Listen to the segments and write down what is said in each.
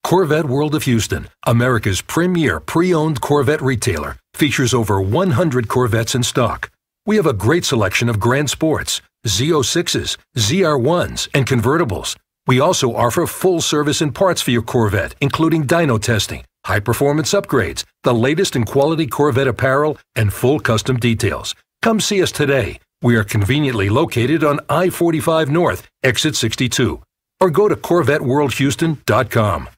Corvette World of Houston, America's premier pre-owned Corvette retailer, features over 100 Corvettes in stock. We have a great selection of Grand Sports, Z06s, ZR1s, and convertibles. We also offer full service and parts for your Corvette, including dyno testing, high-performance upgrades, the latest in quality Corvette apparel, and full custom details. Come see us today. We are conveniently located on I-45 North, exit 62. Or go to CorvetteWorldHouston.com.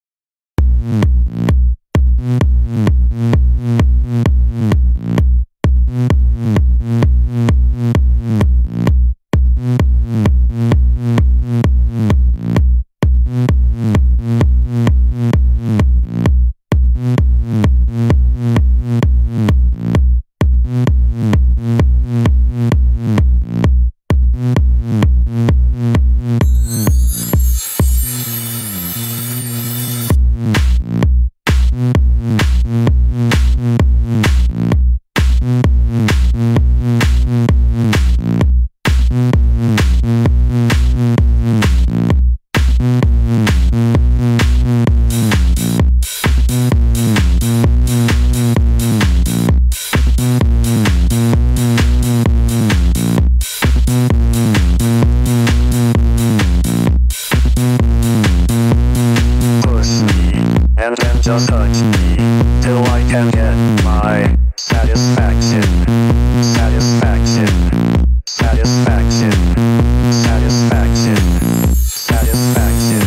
Just touch me till I can get my satisfaction. Satisfaction. Satisfaction. Satisfaction. Satisfaction.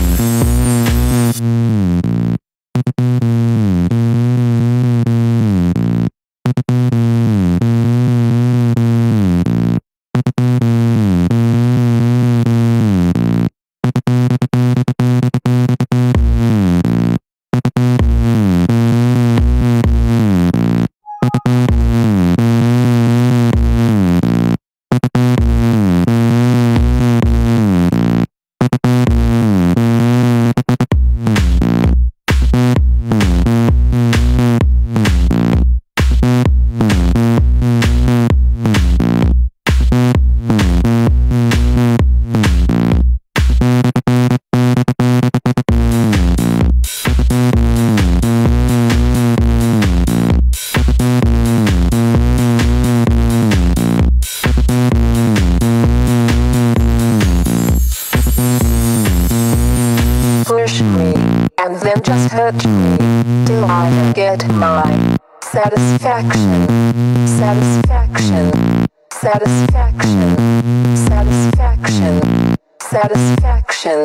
Push me, and then just hurt me, till I can get my satisfaction. Satisfaction. Satisfaction. Satisfaction. Satisfaction.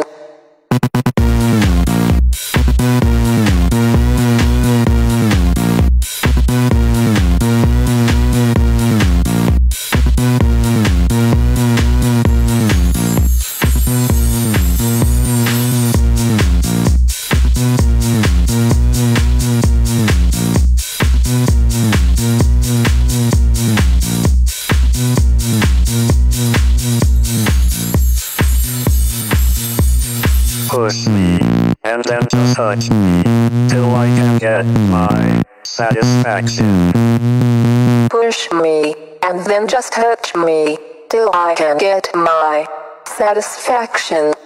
Push me, and then just touch me, till I can get my satisfaction. Push me, and then just touch me, till I can get my satisfaction.